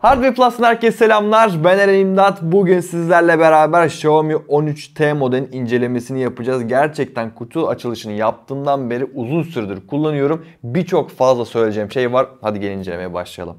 Hardware Plus'tan herkese selamlar. Ben Eren İmdat. Bugün sizlerle beraber Xiaomi 13T modelin incelemesini yapacağız. Gerçekten kutu açılışını yaptığımdan beri uzun süredir kullanıyorum. Birçok fazla söyleyeceğim şey var. Hadi gelin incelemeye başlayalım.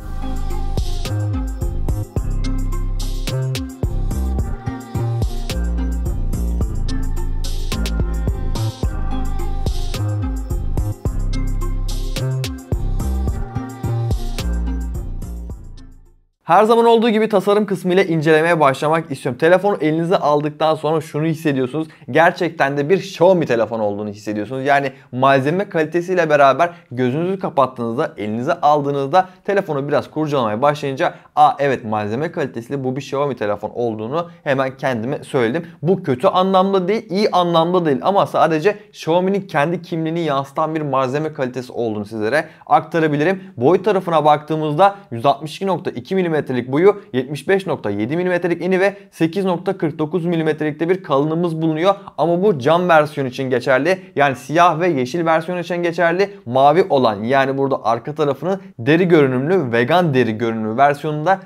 Her zaman olduğu gibi tasarım kısmıyla incelemeye başlamak istiyorum. Telefonu elinize aldıktan sonra şunu hissediyorsunuz. Gerçekten de bir Xiaomi telefon olduğunu hissediyorsunuz. Yani malzeme kalitesiyle beraber gözünüzü kapattığınızda, elinize aldığınızda telefonu biraz kurcalamaya başlayınca evet malzeme kalitesiyle bu bir Xiaomi telefon olduğunu hemen kendime söyledim. Bu kötü anlamda değil, iyi anlamda değil ama sadece Xiaomi'nin kendi kimliğini yansıtan bir malzeme kalitesi olduğunu sizlere aktarabilirim. Boy tarafına baktığımızda 162.2 mm'lik boyu, 75.7 mm'lik eni ve 8.49 mm'likte bir kalınlığımız bulunuyor. Ama bu cam versiyon için geçerli. Yani siyah ve yeşil versiyon için geçerli. Mavi olan, yani burada arka tarafının deri görünümlü, vegan deri görünümlü versiyonunda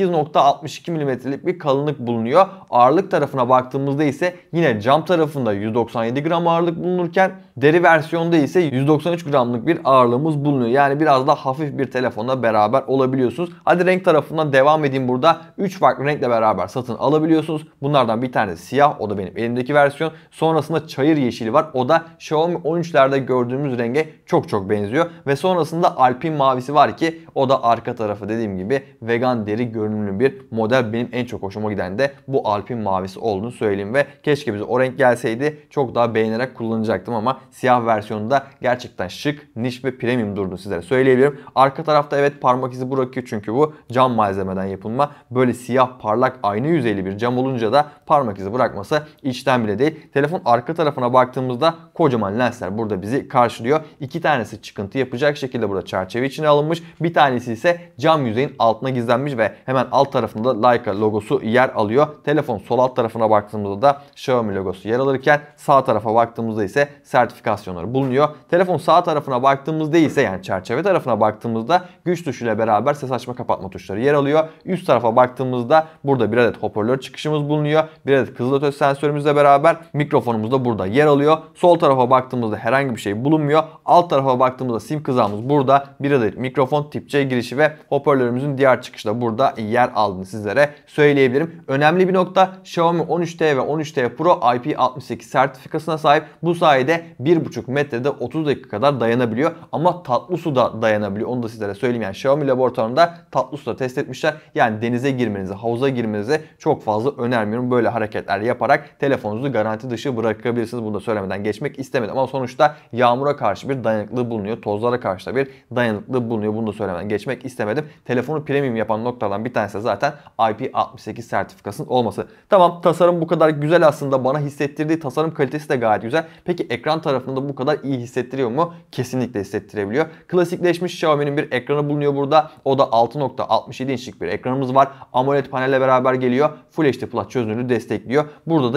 8.62 mm'lik bir kalınlık bulunuyor. Ağırlık tarafına baktığımızda ise yine cam tarafında 197 gram ağırlık bulunurken deri versiyonda ise 193 gramlık bir ağırlığımız bulunuyor. Yani biraz daha hafif bir telefonla beraber olabiliyorsunuz. Hadi renk tarafından devam edeyim burada. 3 farklı renkle beraber satın alabiliyorsunuz. Bunlardan bir tanesi siyah. O da benim elimdeki versiyon. Sonrasında çayır yeşili var. O da Xiaomi 13'lerde gördüğümüz renge çok benziyor. Ve sonrasında Alpin mavisi var ki o da arka tarafı dediğim gibi vegan deri görünümlü bir model. Benim en çok hoşuma giden de bu Alpin mavisi olduğunu söyleyeyim ve keşke bize o renk gelseydi çok daha beğenerek kullanacaktım ama siyah versiyonunda gerçekten şık, niş ve premium durduğunu sizlere söyleyebilirim. Arka tarafta evet parmak izi bırakıyor çünkü bu cam malzemeden yapılma. Böyle siyah parlak ayna yüzeyli bir cam olunca da parmak izi bırakması içten bile değil. Telefon arka tarafına baktığımızda kocaman lensler burada bizi karşılıyor. İki tanesi çıkıntı yapacak şekilde burada çerçeve içine alınmış. Bir tanesi ise cam yüzeyin altına gizlenmiş ve hemen alt tarafında Leica logosu yer alıyor. Telefon sol alt tarafına baktığımızda da Xiaomi logosu yer alırken sağ tarafa baktığımızda ise sertifikasyonları bulunuyor. Telefon sağ tarafına baktığımızda ise yani çerçeve tarafına baktığımızda güç tuşuyla beraber ses açma kapatma tuşları yer alıyor. Üst tarafa baktığımızda burada bir adet hoparlör çıkışımız bulunuyor. Bir adet kızılötesi sensörümüzle beraber mikrofonumuz da burada yer alıyor. Sol tarafa baktığımızda herhangi bir şey bulunmuyor. Alt tarafa baktığımızda sim kızağımız burada. Bir adet mikrofon, tip C girişi ve hoparlörümüzün diğer çıkışı da burada yer aldığını sizlere söyleyebilirim. Önemli bir nokta, Xiaomi 13T ve 13T Pro IP68 sertifikasına sahip. Bu sayede 1,5 metrede 30 dakika kadar dayanabiliyor. Ama tatlı suda dayanabiliyor. Onu da sizlere söyleyeyim. Yani Xiaomi laboratuvarında tatlı suda test etmişler. Yani denize girmenizi, havuza girmenizi çok fazla önermiyorum. Böyle hareketler yaparak telefonunuzu garanti dışı bırakabilirsiniz. Bunu da söylemeden geçmek istemedim. Ama sonuçta yağmura karşı bir dayanıklılığı bulunuyor. Tozlara karşı da bir dayanıklılığı bulunuyor. Bunu da söylemeden geçmek istemedim. Telefonu premium yapan noktalardan bir tanesi zaten IP68 sertifikasının olması. Tamam, tasarım bu kadar güzel aslında. Bana hissettirdiği tasarım kalitesi de gayet güzel. Peki ekran tarafında bu kadar iyi hissettiriyor mu? Kesinlikle hissettirebiliyor. Klasikleşmiş Xiaomi'nin bir ekranı bulunuyor burada. O da 6.67 inçlik bir ekranımız var. AMOLED panelle beraber geliyor. Full HD Plus çözünürlüğü destekliyor. Burada da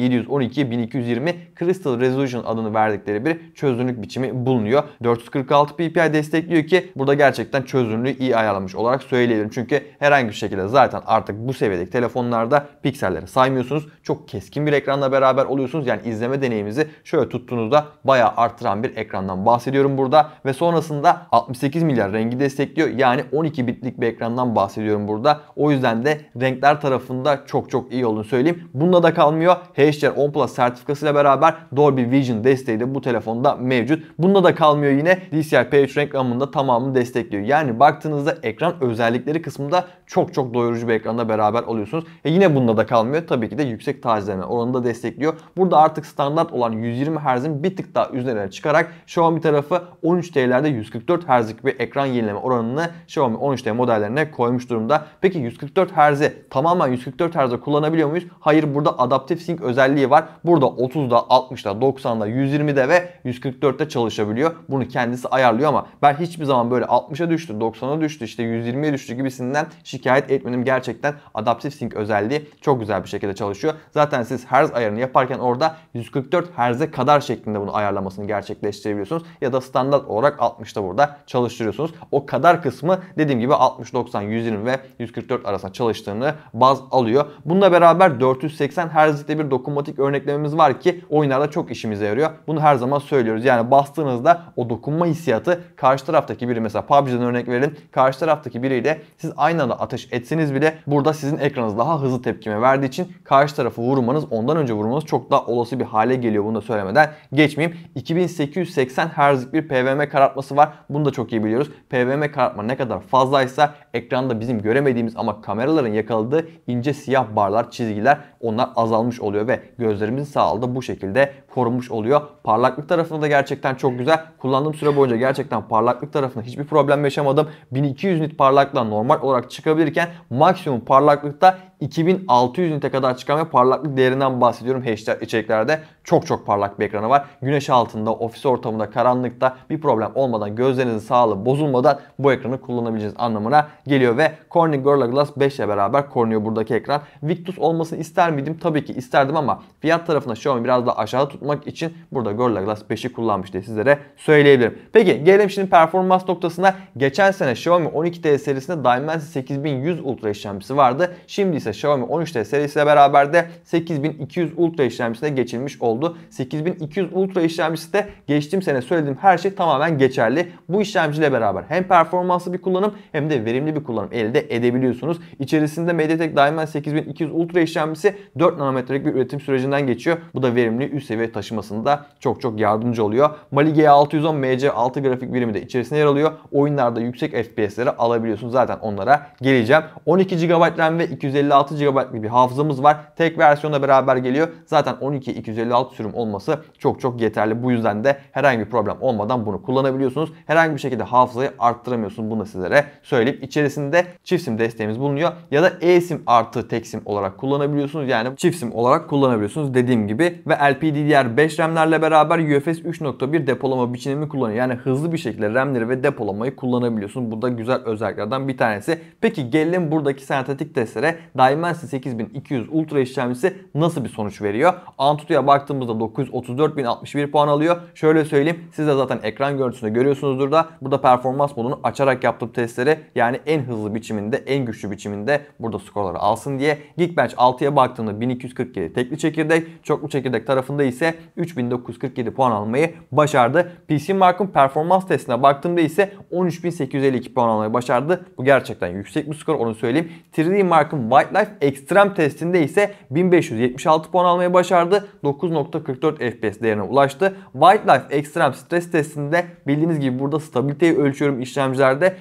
2712-1220 Crystal Resolution adını verdikleri bir çözünürlük biçimi bulunuyor. 446 ppi destekliyor ki burada gerçekten çözünürlüğü iyi ayarlamış olarak söyleyebilirim. Çünkü herhangi bir şekilde zaten artık bu seviyedeki telefonlarda pikselleri saymıyorsunuz. Çok keskin bir ekranla beraber oluyorsunuz. Yani izleme deneyiminizi şöyle tuttuğunuzda bayağı artıran bir ekrandan bahsediyorum burada. Ve sonrasında 68 milyar rengi destekliyor. Yani 12 bitlik bir ekrandan bahsediyorum burada. O yüzden de renkler tarafında çok iyi olduğunu söyleyeyim. Bununla da kalmıyor. HDR10 Plus sertifikasıyla beraber Dolby Vision desteği de bu telefonda mevcut. Bununla da kalmıyor yine. DCI-P3 renk gamının da tamamını destekliyor. Yani baktığınızda ekran özellikleri kısmında çok doyurucu bir ekranla beraber oluyorsunuz. Yine bununla da kalmıyor. Tabii ki de yüksek tazeleme oranını da destekliyor. Burada artık standart olan 120 Hz'in bir tık daha üzerine çıkarak Xiaomi tarafı 13T'lerde 144 Hz'lik bir ekran yenileme oranını Xiaomi 13T modellerine koymuş durumda. Peki 144 Hz'i tamamen 144 Hz'de kullanabiliyor muyuz? Hayır, burada adaptif sync özelliği var. Burada 30'da, 60'da, 90'da, 120'de ve 144'te çalışabiliyor. Bunu kendisi ayarlıyor ama ben hiçbir zaman böyle 60'a düştü, 90'a düştü, işte 120'ye düştü gibisinden şikayet etmedim. Gerçekten adaptif sync özelliği çok güzel bir şekilde çalışıyor. Zaten siz Hz ayarını yaparken orada 144 Hz'e kadar şeklinde bunu ayarlamasını gerçekleştirebiliyorsunuz. Ya da standart olarak 60'ta burada çalıştırıyorsunuz. O kadar kısmı dediğim gibi 60, 90, 120 120 ve 144 arasında çalıştığını baz alıyor. Bununla beraber 480 Hz'likte bir dokunmatik örneklememiz var ki oyunlarda çok işimize yarıyor. Bunu her zaman söylüyoruz. Yani bastığınızda o dokunma hissiyatı karşı taraftaki biri, mesela PUBG'den örnek verelim. Karşı taraftaki biriyle siz aynı anda ateş etseniz bile burada sizin ekranınız daha hızlı tepkime verdiği için karşı tarafı vurmanız, ondan önce vurmanız çok daha olası bir hale geliyor. Bunu da söylemeden geçmeyeyim. 2880 Hz'lik bir PWM karartması var. Bunu da çok iyi biliyoruz. PWM karartma ne kadar fazlaysa ekranda bizim göremediğimiz ama kameraların yakaladığı ince siyah barlar, çizgiler, onlar azalmış oluyor ve gözlerimizin sağlığı da bu şekilde korunmuş oluyor. Parlaklık tarafında da gerçekten çok güzel. Kullandığım süre boyunca gerçekten parlaklık tarafında hiçbir problem yaşamadım. 1200 nit parlaklığa normal olarak çıkabilirken maksimum parlaklıkta 2600 nite kadar çıkan ve parlaklık değerinden bahsediyorum HDR içeriklerde. Çok parlak bir ekranı var. Güneş altında, ofis ortamında, karanlıkta bir problem olmadan, gözlerinizin sağlığı bozulmadan bu ekranı kullanabileceğiniz anlamına geliyor ve Corning Gorilla Glass 5 ile beraber korunuyor buradaki ekran. Victus olmasını ister miydim? Tabii ki isterdim ama fiyat tarafında Xiaomi biraz daha aşağıda tutmak için burada Gorilla Glass 5'i kullanmış diye sizlere söyleyebilirim. Peki gelelim şimdi performans noktasına. Geçen sene Xiaomi 12T serisinde Dimensity 8100 Ultra işlemcisi vardı. Şimdi ise Xiaomi 13T serisiyle beraber de 8200 Ultra işlemcisine geçilmiş oldu. 8200 Ultra işlemcisi de geçtiğim sene söylediğim her şey tamamen geçerli. Bu işlemciyle beraber hem performanslı bir kullanım hem de verimli bir kullanım elde edebiliyorsunuz. İçerisinde MediaTek Dimensity 8200 Ultra işlemcisi 4 nanometrelik bir üretim sürecinden geçiyor. Bu da verimli üst seviye taşımasında çok yardımcı oluyor. Mali G610 MC6 grafik birimi de içerisinde yer alıyor. Oyunlarda yüksek FPS'leri alabiliyorsunuz. Zaten onlara geleceğim. 12 GB RAM ve 256 GB'lık bir hafızamız var. Tek versiyonla beraber geliyor. Zaten 12 256 sürüm olması çok yeterli. Bu yüzden de herhangi bir problem olmadan bunu kullanabiliyorsunuz. Herhangi bir şekilde hafızayı arttıramıyorsunuz. Bunu da sizlere söyleyip içerisinde çift sim desteğimiz bulunuyor. Ya da eSIM artı tek sim olarak kullanabiliyorsunuz. Yani çift sim olarak kullanabiliyorsunuz dediğim gibi. Ve LPDDR5 RAM'lerle beraber UFS 3.1 depolama biçimini kullanıyor. Yani hızlı bir şekilde RAM'leri ve depolamayı kullanabiliyorsunuz. Bu da güzel özelliklerden bir tanesi. Peki gelelim buradaki sentetik testlere. Dimensity 8200 Ultra işlemcisi nasıl bir sonuç veriyor? Antutu'ya baktığımızda 934.061 puan alıyor. Şöyle söyleyeyim, siz de zaten ekran görüntüsünde görüyorsunuzdur da burada performans modunu açarak yaptığım testleri, yani en hızlı biçiminde, en güçlü biçiminde burada skorları alsın diye. Geekbench 6'ya baktığımda 1247 tekli çekirdek, çoklu çekirdek tarafında ise 3947 puan almayı başardı. PC Mark'ın performans testine baktığımda ise 13852 puan almayı başardı. Bu gerçekten yüksek bir skor, onu söyleyeyim. 3D Mark'ın Wildlife Extreme testinde ise 1576 puan almayı başardı. 9.44 FPS değerine ulaştı. Wildlife Extreme stres testinde bildiğiniz gibi burada stabiliteyi ölçüyorum işlemcilerde.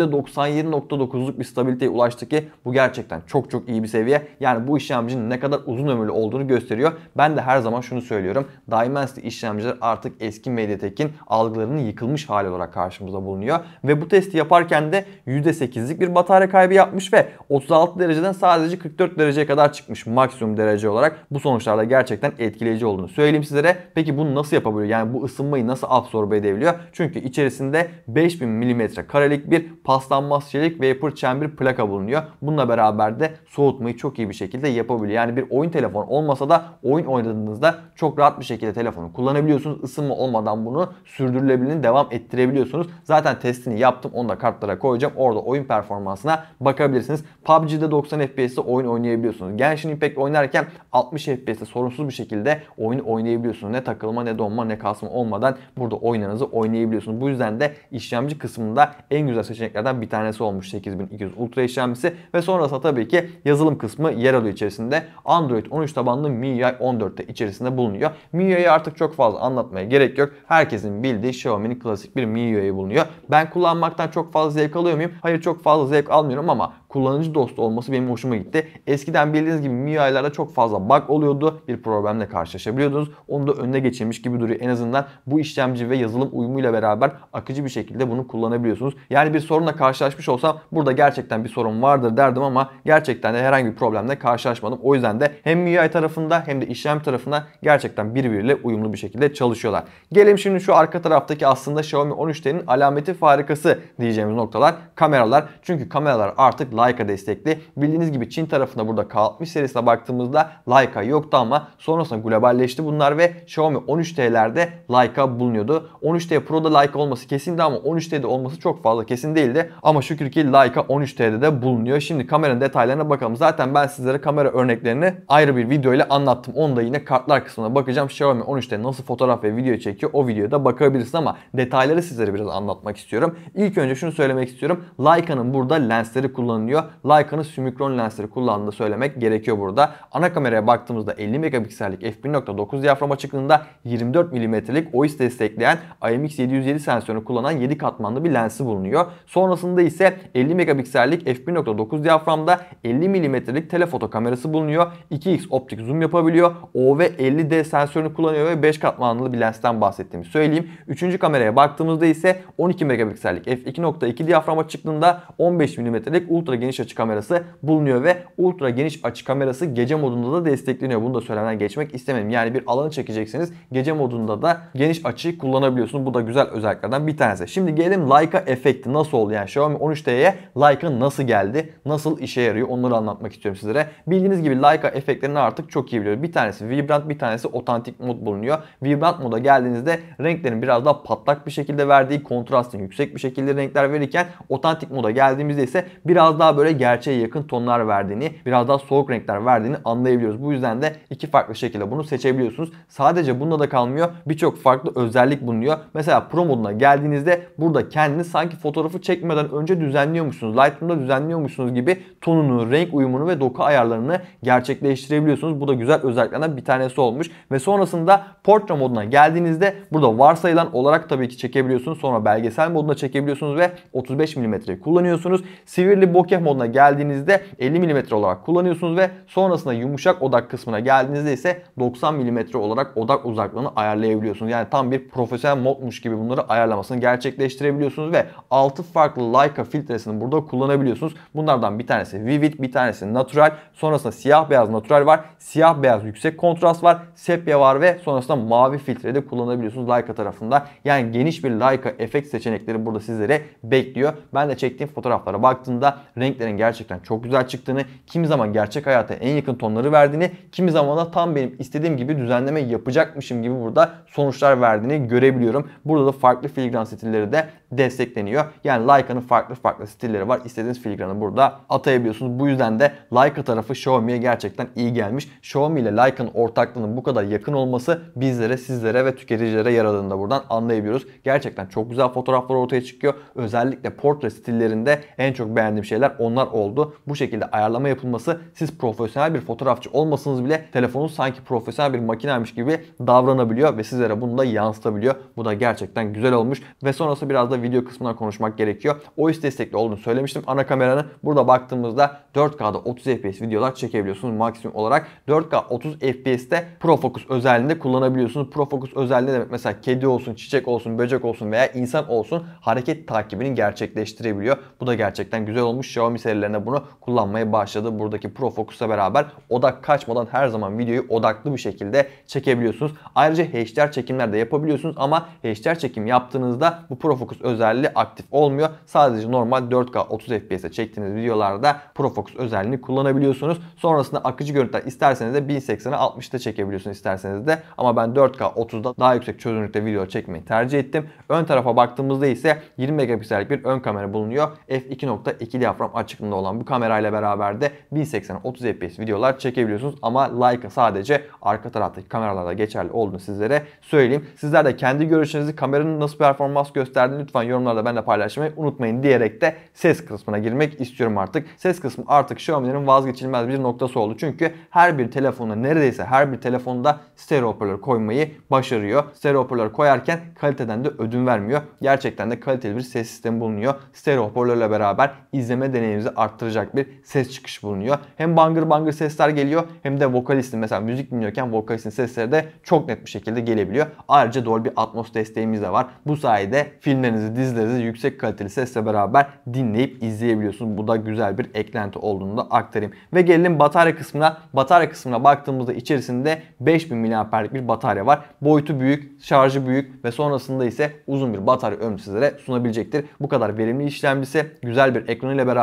%97.9'luk bir stabiliteye ulaştı ki bu gerçekten çok iyi bir seviye. Yani bu işlemcinin ne kadar uzun ömürlü olduğunu gösteriyor. Ben de her zaman şunu söylüyorum. Dimensity işlemciler artık eski MediaTek'in algılarının yıkılmış hali olarak karşımıza bulunuyor. Ve bu testi yaparken de %8'lik bir batarya kaybı yapmış ve 36 dereceden sadece 44 dereceye kadar çıkmış maksimum derece olarak. Bu sonuçlarda gerçekten etkileyici olduğunu söyleyeyim sizlere. Peki bunu nasıl yapabiliyor? Yani bu ısınmayı nasıl absorbe edebiliyor? Çünkü içerisinde 5000 mm karelik bir paslanmaz çelik vapor chamber plaka bulunuyor. Bununla beraber de soğutmayı çok iyi bir şekilde yapabiliyor. Yani bir oyun telefonu olmasa da oyun oynadığınızda çok rahat bir şekilde telefonu kullanabiliyorsunuz. Isınma olmadan bunu sürdürülebilirliğini devam ettirebiliyorsunuz. Zaten testini yaptım. Onu da kartlara koyacağım. Orada oyun performansına bakabilirsiniz. PUBG'de 90 FPS'te oyun oynayabiliyorsunuz. Genshin Impact oynarken 60 FPS'te sorunsuz bir şekilde oyun oynayabiliyorsunuz. Ne takılma, ne donma, ne kasma olmadan burada oyunlarınızı oynayabiliyorsunuz. Bu yüzden de işlemci kısmında en güzel seçeneklerden bir tanesi olmuş 8200 Ultra işlemcisi ve sonrasında tabii ki yazılım kısmı yer alıyor içerisinde. Android 13 tabanlı MIUI 14'te içerisinde bulunuyor. MIUI'yi artık çok fazla anlatmaya gerek yok. Herkesin bildiği Xiaomi'nin klasik bir MIUI bulunuyor. Ben kullanmaktan çok fazla zevk alıyor muyum? Hayır, çok fazla zevk almıyorum ama kullanıcı dostu olması benim hoşuma gitti. Eskiden bildiğiniz gibi MIUI'lerde çok fazla bug oluyordu. Bir problemle karşılaşabiliyordunuz. Onu da önüne geçirmiş gibi duruyor. En azından bu işlemci ve yazılım uyumuyla beraber akıcı bir şekilde bunu kullanabiliyorsunuz. Yani bir sorunla karşılaşmış olsam burada gerçekten bir sorun vardır derdim ama gerçekten de herhangi bir problemle karşılaşmadım. O yüzden de hem MIUI tarafında hem de işlemci tarafında gerçekten birbiriyle uyumlu bir şekilde çalışıyorlar. Gelelim şimdi şu arka taraftaki aslında Xiaomi 13T'nin alameti farikası diyeceğimiz noktalar kameralar. Çünkü kameralar artık Leica destekli. Bildiğiniz gibi Çin tarafında burada K60 serisine baktığımızda Leica yoktu ama sonrasında globalleşti bunlar ve Xiaomi 13T'lerde Leica bulunuyordu. 13T Pro'da Leica olması kesindi ama 13T'de olması çok fazla kesin değildi. Ama şükür ki Leica 13T'de de bulunuyor. Şimdi kameranın detaylarına bakalım. Zaten ben sizlere kamera örneklerini ayrı bir video ile anlattım. Onu da yine kartlar kısmına bakacağım. Xiaomi 13T nasıl fotoğraf ve video çekiyor o videoda bakabilirsiniz ama detayları sizlere biraz anlatmak istiyorum. İlk önce şunu söylemek istiyorum. Leica'nın burada lensleri kullanılıyor. Leica'nın sümikron lensleri kullandığını söylemek gerekiyor burada. Ana kameraya baktığımızda 50 megapiksellik f1.9 diyafram açıklığında 24 mm'lik OIS destekleyen IMX707 sensörünü kullanan 7 katmanlı bir lensi bulunuyor. Sonrasında ise 50 megapiksellik f1.9 diyaframda 50 mm'lik telefoto kamerası bulunuyor. 2x optik zoom yapabiliyor. OV50D sensörünü kullanıyor ve 5 katmanlı bir lensten bahsettiğimi söyleyeyim. Üçüncü kameraya baktığımızda ise 12 megapiksellik f2.2 diyafram açıklığında 15 mm'lik ultra geniş açı kamerası bulunuyor ve ultra geniş açı kamerası gece modunda da destekleniyor. Bunu da söylemeden geçmek istemedim. Yani bir alanı çekecekseniz gece modunda da geniş açıyı kullanabiliyorsunuz. Bu da güzel özelliklerden bir tanesi. Şimdi gelelim Leica efekti nasıl oldu? Yani Xiaomi 13T'ye Leica nasıl geldi? Nasıl işe yarıyor? Onları anlatmak istiyorum sizlere. Bildiğiniz gibi Leica efektlerini artık çok iyi biliyoruz. Bir tanesi vibrant, bir tanesi otantik mod bulunuyor. Vibrant moda geldiğinizde renklerin biraz daha patlak bir şekilde verdiği, kontrastın yüksek bir şekilde renkler verirken otantik moda geldiğimizde ise biraz daha böyle gerçeğe yakın tonlar verdiğini, biraz daha soğuk renkler verdiğini anlayabiliyoruz. Bu yüzden de iki farklı şekilde bunu seçebiliyorsunuz. Sadece bunda da kalmıyor. Birçok farklı özellik bulunuyor. Mesela Pro moduna geldiğinizde burada kendiniz sanki fotoğrafı çekmeden önce düzenliyormuşsunuz. Lightroom'da düzenliyormuşsunuz gibi tonunu, renk uyumunu ve doku ayarlarını gerçekleştirebiliyorsunuz. Bu da güzel özelliklerden bir tanesi olmuş. Ve sonrasında portre moduna geldiğinizde burada varsayılan olarak tabii ki çekebiliyorsunuz. Sonra belgesel moduna çekebiliyorsunuz ve 35 mm kullanıyorsunuz. Sivirli bokeh moduna geldiğinizde 50 mm olarak kullanıyorsunuz ve sonrasında yumuşak odak kısmına geldiğinizde ise 90 mm olarak odak uzaklığını ayarlayabiliyorsunuz. Yani tam bir profesyonel modmuş gibi bunları ayarlamasını gerçekleştirebiliyorsunuz ve 6 farklı Leica filtresini burada kullanabiliyorsunuz. Bunlardan bir tanesi Vivid, bir tanesi Natural, sonrasında siyah beyaz Natural var, siyah beyaz yüksek kontrast var, sepya var ve sonrasında mavi filtre de kullanabiliyorsunuz Leica tarafında. Yani geniş bir Leica efekt seçenekleri burada sizlere bekliyor. Ben de çektiğim fotoğraflara baktığımda renklerin gerçekten çok güzel çıktığını, kimi zaman gerçek hayata en yakın tonları verdiğini, kimi zaman da tam benim istediğim gibi düzenleme yapacakmışım gibi burada sonuçlar verdiğini görebiliyorum. Burada da farklı filigran stilleri de destekleniyor. Yani Leica'nın farklı stilleri var. İstediğiniz filigranı burada atayabiliyorsunuz. Bu yüzden de Leica tarafı Xiaomi'ye gerçekten iyi gelmiş. Xiaomi ile Leica'nın ortaklığının bu kadar yakın olması bizlere, sizlere ve tüketicilere yaradığını da buradan anlayabiliyoruz. Gerçekten çok güzel fotoğraflar ortaya çıkıyor. Özellikle portre stillerinde en çok beğendiğim şeyler onlar oldu. Bu şekilde ayarlama yapılması, siz profesyonel bir fotoğrafçı olmasanız bile telefonunuz sanki profesyonel bir makineymiş gibi davranabiliyor ve sizlere bunu da yansıtabiliyor. Bu da gerçekten güzel olmuş. Ve sonrası biraz da video kısmına konuşmak gerekiyor. OIS destekli olduğunu söylemiştim. Ana kameranın burada baktığımızda 4K'da 30 FPS videolar çekebiliyorsunuz maksimum olarak. 4K 30 FPS'te Pro Focus özelliğinde kullanabiliyorsunuz. Pro Focus özelliği demek mesela kedi olsun, çiçek olsun, böcek olsun veya insan olsun hareket takibini gerçekleştirebiliyor. Bu da gerçekten güzel olmuş. Xiaomi serilerine bunu kullanmaya başladı. Buradaki Pro Focus'la beraber odak kaçmadan her zaman videoyu odaklı bir şekilde çekebiliyorsunuz. Ayrıca HDR çekimler de yapabiliyorsunuz ama HDR çekim yaptığınızda bu Pro Focus özelliği aktif olmuyor. Sadece normal 4K 30 FPS'te çektiğiniz videolarda Pro Focus özelliğini kullanabiliyorsunuz. Sonrasında akıcı görüntüler isterseniz de 1080'e 60'ta çekebiliyorsunuz isterseniz de. Ama ben 4K 30'da daha yüksek çözünürlükte video çekmeyi tercih ettim. Ön tarafa baktığımızda ise 20 megapiksellik bir ön kamera bulunuyor. F2.2 diyafram açıklığında olan bu kamerayla beraber de 1080'e 30 FPS videolar çekebiliyorsunuz. Ama Leica sadece arka taraftaki kameralarda geçerli olduğunu sizlere söyleyeyim. Sizler de kendi görüşlerinizi, kameranın nasıl performans gösterdiğini lütfen yorumlarda benimle paylaşmayı unutmayın diyerek de ses kısmına girmek istiyorum artık. Ses kısmı artık Xiaomi'nin vazgeçilmez bir noktası oldu. Çünkü her bir telefonda, neredeyse her bir telefonda stereo hoparlör koymayı başarıyor. Stereo hoparlör koyarken kaliteden de ödün vermiyor. Gerçekten de kaliteli bir ses sistemi bulunuyor. Stereo hoparlörle beraber izleme deneyimimizi arttıracak bir ses çıkışı bulunuyor. Hem bangır bangır sesler geliyor hem de vokalistin, mesela müzik dinliyorken vokalistin sesleri de çok net bir şekilde gelebiliyor. Ayrıca Dolby Atmos desteğimiz de var. Bu sayede filmlerinizi, dizilerinizi yüksek kaliteli sesle beraber dinleyip izleyebiliyorsunuz. Bu da güzel bir eklenti olduğunu da aktarayım. Ve gelelim batarya kısmına. Batarya kısmına baktığımızda içerisinde 5000 mAh'lik bir batarya var. Boyutu büyük, şarjı büyük ve sonrasında ise uzun bir batarya ömrü sizlere sunabilecektir. Bu kadar verimli işlemcisi, güzel bir ekranıyla beraber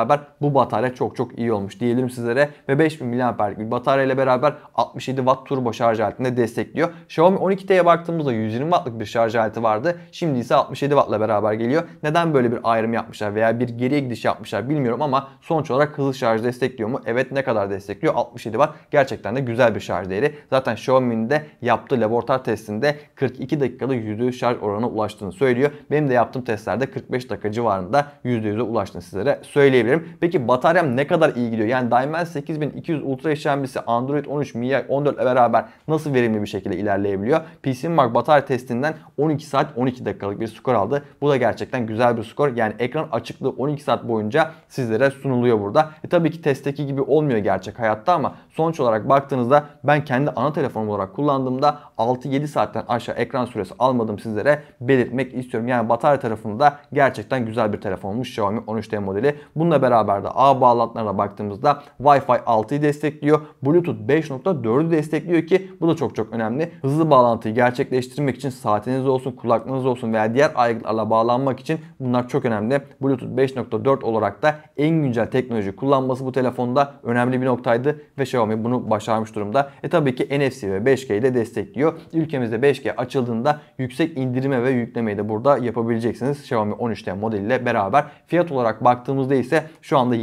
beraber bu batarya çok iyi olmuş diyelim sizlere. Ve 5000 mAh'lik bir batarya ile beraber 67 Watt turbo şarj aletini destekliyor. Xiaomi 12T'ye baktığımızda 120 Watt'lık bir şarj aleti vardı. Şimdi ise 67 Watt ile beraber geliyor. Neden böyle bir ayrım yapmışlar veya bir geriye gidiş yapmışlar bilmiyorum ama sonuç olarak hızlı şarj destekliyor mu? Evet, ne kadar destekliyor? 67 Watt. Gerçekten de güzel bir şarj değeri. Zaten Xiaomi'nin de yaptığı laboratuvar testinde 42 dakikada %100 şarj oranına ulaştığını söylüyor. Benim de yaptığım testlerde 45 dakika civarında %100'e ulaştığını sizlere söyleyebilirim. Peki bataryam ne kadar iyi gidiyor? Yani Dimensity 8200 Ultra işlemcisi Android 13, MIUI 14 ile beraber nasıl verimli bir şekilde ilerleyebiliyor? PCMark batarya testinden 12 saat 12 dakikalık bir skor aldı. Bu da gerçekten güzel bir skor. Yani ekran açıklığı 12 saat boyunca sizlere sunuluyor burada. Tabii ki testteki gibi olmuyor gerçek hayatta ama sonuç olarak baktığınızda ben kendi ana telefonum olarak kullandığımda 6-7 saatten aşağı ekran süresi almadım, sizlere belirtmek istiyorum. Yani batarya tarafında gerçekten güzel bir telefonmuş Xiaomi 13T modeli. Bununla beraber de ağ bağlantılarına baktığımızda Wi-Fi 6'yı destekliyor. Bluetooth 5.4'ü destekliyor ki bu da çok önemli. Hızlı bağlantıyı gerçekleştirmek için saatiniz olsun, kulaklığınız olsun veya diğer aygıtlarla bağlanmak için bunlar çok önemli. Bluetooth 5.4 olarak da en güncel teknoloji kullanması bu telefonda önemli bir noktaydı ve Xiaomi bunu başarmış durumda. Tabii ki NFC ve 5G'yi de destekliyor. Ülkemizde 5G açıldığında yüksek indirime ve yüklemeyi de burada yapabileceksiniz Xiaomi 13T modeliyle beraber. Fiyat olarak baktığımızda ise şu anda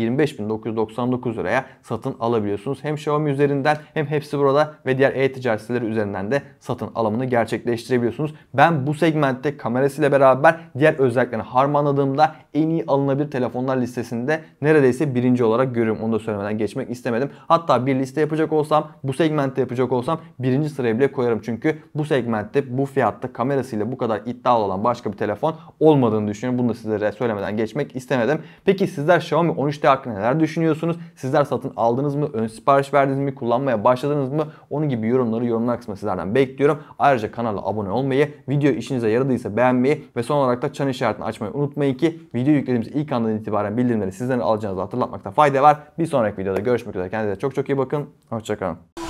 25.999 liraya satın alabiliyorsunuz. Hem Xiaomi üzerinden hem hepsi burada ve diğer e-ticaret siteleri üzerinden de satın alımını gerçekleştirebiliyorsunuz. Ben bu segmentte kamerasıyla beraber diğer özelliklerini harmanladığımda en iyi alınabilir telefonlar listesinde neredeyse birinci olarak görüyorum. Onu da söylemeden geçmek istemedim. Hatta bir liste yapacak olsam, bu segmentte yapacak olsam birinci sıraya bile koyarım. Çünkü bu segmentte bu fiyatta kamerasıyla bu kadar iddialı olan başka bir telefon olmadığını düşünüyorum. Bunu da sizlere söylemeden geçmek istemedim. Peki sizler Xiaomi 13T hakkında neler düşünüyorsunuz? Sizler satın aldınız mı? Ön sipariş verdiniz mi? Kullanmaya başladınız mı? Onun gibi yorumlar kısmına sizlerden bekliyorum. Ayrıca kanala abone olmayı, video işinize yaradıysa beğenmeyi ve son olarak da çan işaretini açmayı unutmayın ki video yüklediğimiz ilk andan itibaren bildirimleri sizlerin alacağınızı hatırlatmakta fayda var. Bir sonraki videoda görüşmek üzere. Kendinize çok iyi bakın. Hoşçakalın.